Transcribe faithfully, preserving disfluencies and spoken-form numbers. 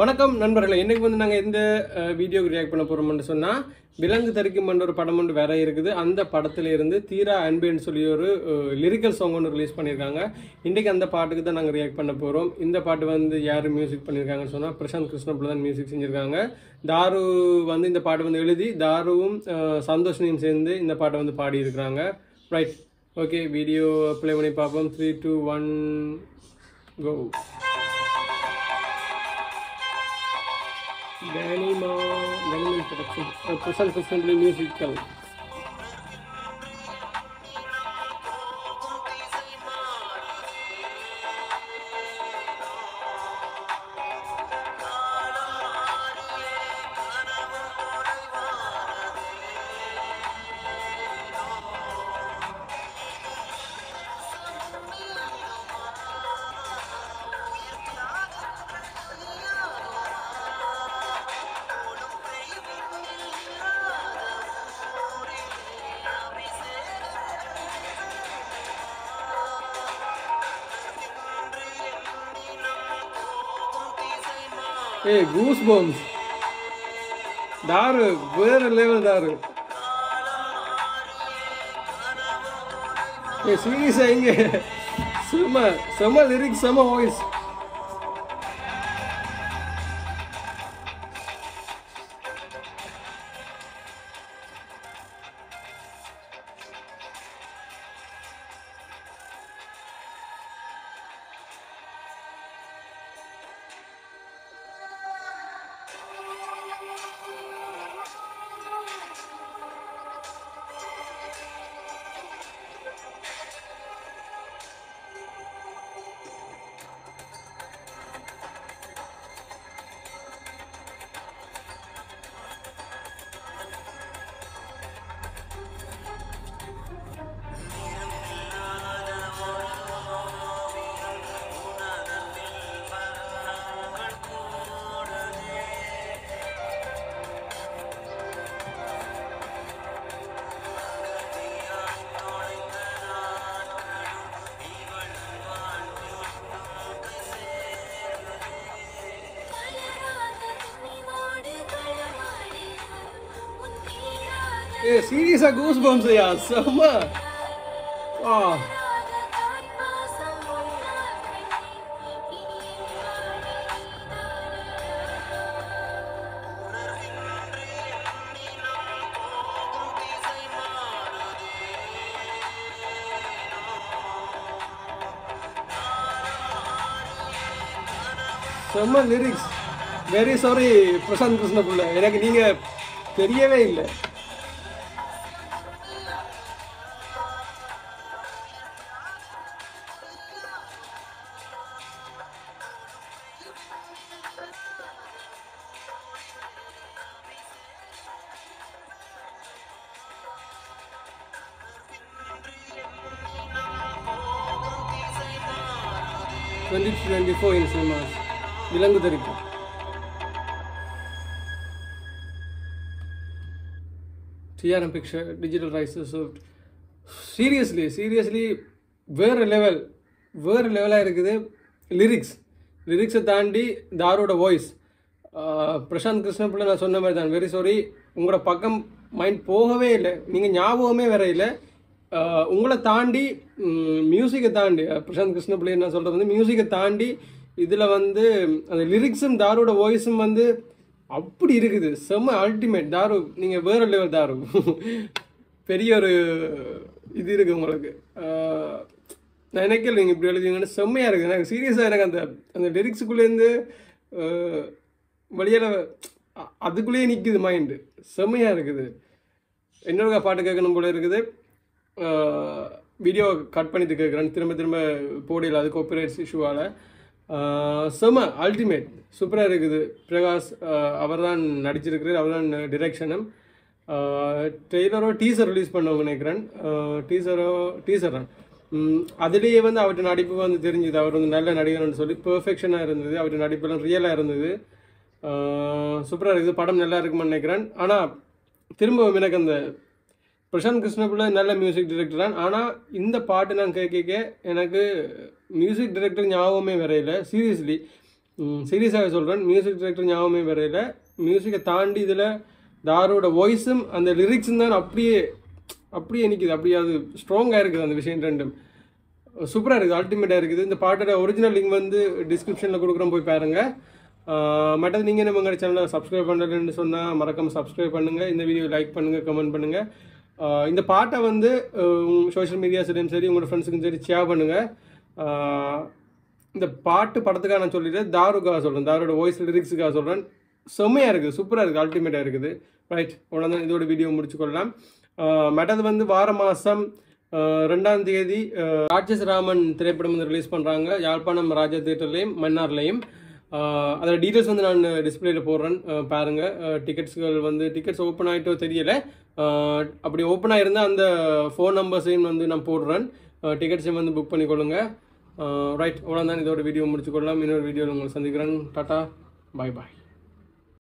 வணக்கம் நண்பர்களே, இன்னைக்கு வந்து நாங்கள் எந்த வீடியோக்கு ரியாக்ட் பண்ண போகிறோம்னு சொன்னால், விலங்கு தரிக்கும் என்ற ஒரு படம் ஒன்று வேற இருக்குது. அந்த படத்தில் இருந்து தீரா அன்பேன்னு சொல்லி ஒரு லிரிக்கல் சாங் ஒன்று ரிலீஸ் பண்ணியிருக்காங்க. இன்றைக்கு அந்த பாட்டுக்கு தான் நாங்கள் ரியாக்ட் பண்ண போகிறோம். இந்த பாட்டு வந்து யார் மியூசிக் பண்ணியிருக்காங்கன்னு சொன்னால், பிரசாந்த் கிருஷ்ணபிள்ளை தான் மியூசிக் செஞ்சுருக்காங்க. தாரு வந்து இந்த பாட்டு வந்து எழுதி, தாருவும் சந்தோஷனையும் சேர்ந்து இந்த பாட்டை வந்து பாடியிருக்கிறாங்க. ரைட், ஓகே, வீடியோ ப்ளே பண்ணி பார்ப்போம். Three two one go. Ganima, Ganima production, uh, Prashant Krishna's musical. Hey, goosebumps. Daru, where level Daru? Hey, serious inge. Sama, sama lyrics, sama voice. Hey, serious goosebumps, yeah, sama. Wow. Sama lyrics. Very sorry, Prashant Krishnapulla. எனக்கு நீங்க தெரியவே இல்லை. twenty twenty-four in cinemas. விலங்கு தரிக்கும். T R M picture, digital rights served. Seriously, seriously, வேறு level வேறு லெவலாக இருக்குது. லிரிக்ஸ் லிரிக்ஸை தாண்டி தாரோட வாய்ஸ். பிரசாந்த் கிருஷ்ணபிள்ளை நான் சொன்ன மாதிரி தான். வெரி சாரி, உங்களோட பக்கம் மைண்ட் போகவே இல்லை, நீங்கள் ஞாபகமே வேற இல்லை. உங்களை தாண்டி மியூசிக்கை தாண்டி பிரசாந்த் கிருஷ்ணபிள்ளை என்ன சொல்கிறது வந்து மியூசிக்கை தாண்டி இதில் வந்து அந்த லிரிக்ஸும் தாரோட வாய்ஸும் வந்து அப்படி இருக்குது. செம்ம அல்டிமேட். தாரு, நீங்கள் வேறு லெவல் தாரு. பெரிய ஒரு இது இருக்குது உங்களுக்கு. நான் நினைக்கல நீங்கள் இப்படி எழுதிங்கன்னு. செம்மையாக இருக்குது. எனக்கு சீரியஸாக எனக்கு அந்த அந்த லிரிக்ஸுக்குள்ளேருந்து வழியால் அதுக்குள்ளேயே நிற்குது மைண்டு. செம்மையாக இருக்குது. என்னோட பாட்டு கேட்கணும் போல இருக்குது. வீடியோ கட் பண்ணிட்டு கேட்குறேன், திரும்ப திரும்ப போடையில் அது காப்பிரைட்ஸ் இஷ்யூவால். செம அல்டிமேட், சூப்பராக இருக்குது. பிரகாஷ் அவர் தான் நடிச்சிருக்கிறார், அவர் தான் டிரெக்ஷனும். ட்ரெய்லரோ டீசர் ரிலீஸ் பண்ணவங்க நினைக்கிறேன். டீசரோ டீசர் தான். அதுலேயே வந்து அவர்கிட்ட நடிப்பு வந்து தெரிஞ்சுது. அவர் வந்து நல்ல நடிகர்னு சொல்லி பெர்ஃபெக்ஷனாக இருந்தது. அவர்கிட்ட நடிப்பெல்லாம் ரியலாக இருந்தது. சூப்பராக இருக்குது. படம் நல்லா இருக்குமென்னு நினைக்கிறேன். ஆனால் திரும்ப எனக்கு அந்த பிரசாந்த் கிருஷ்ணபிள்ளை நல்ல மியூசிக் டைரக்டர் தான். ஆனால் இந்த பாட்டு நான் கேட்க எனக்கு மியூசிக் டைரக்டர் ஞாபகமே வரையில. சீரியஸ்லி சீரியஸாக சொல்கிறேன், மியூசிக் டைரக்டர் ஞாபகமே வரையில. மியூசிக்கை தாண்டி இதில் தாரோட வாய்ஸும் அந்த லிரிக்ஸும் தான் அப்படியே அப்படியே நிற்கிது. அப்படியே அது ஸ்ட்ராங்காக இருக்குது அந்த விஷயம் ரெண்டும். சூப்பராக இருக்குது, அல்டிமேட்டாக இருக்குது. இந்த பாட்டோட ஒரிஜினல் லிங்க் வந்து டிஸ்கிரிப்ஷனில் கொடுக்குறோம், போய் பாருங்கள். மற்றது நீங்கள் நம்ம எங்கள் சேனலை சப்ஸ்கிரைப் பண்ணுறதுன்னு சொன்னால் மறக்காமல் சப்ஸ்கிரைப் பண்ணுங்கள். இந்த வீடியோ லைக் பண்ணுங்கள், கமெண்ட் பண்ணுங்கள். இந்த பாட்டை வந்து சோஷியல் மீடியாஸ்லையும் சரி உங்களோட ஃப்ரெண்ட்ஸுக்கும் சரி ஷேர் பண்ணுங்கள். இந்த பாட்டு படத்துக்காக நான் சொல்லிட்டேன், தாருக்காக சொல்கிறேன், தாரோட வாய்ஸ் லிரிக்ஸுக்காக சொல்கிறேன். செம்மையாக இருக்குது, சூப்பராக இருக்குது, அல்டிமேட்டாக இருக்குது. ரைட், அவ்வளோதான், இதோட வீடியோ முடிச்சுக்கொள்ளலாம். மற்றது வந்து வார மாதம் ரெண்டாம் தேதி ராட்சஸ் ராமன் திரைப்படம் வந்து ரிலீஸ் பண்ணுறாங்க, யாழ்ப்பாணம் ராஜா தியேட்டர்லேயும் மன்னார்லேயும். அதோட டீட்டெயில்ஸ் வந்து நான் டிஸ்பிளேயில் போடுறேன், பாருங்கள். டிக்கெட்ஸ்கள் வந்து டிக்கெட்ஸ் ஓப்பன் ஆகிட்டோ தெரியலை. அப்படி ஓப்பன் ஆகிருந்தால் அந்த ஃபோன் நம்பர்ஸையும் வந்து நான் போடுறேன், டிக்கெட்ஸையும் வந்து புக் பண்ணிக்கொள்ளுங்க. ரைட், அவ்வளோதான், இதோட வீடியோ முடிச்சுக்கொள்ளலாம். இன்னொரு வீடியோவில் உங்களை சந்திக்கிறேன். டாட்டா, பாய் பாய்.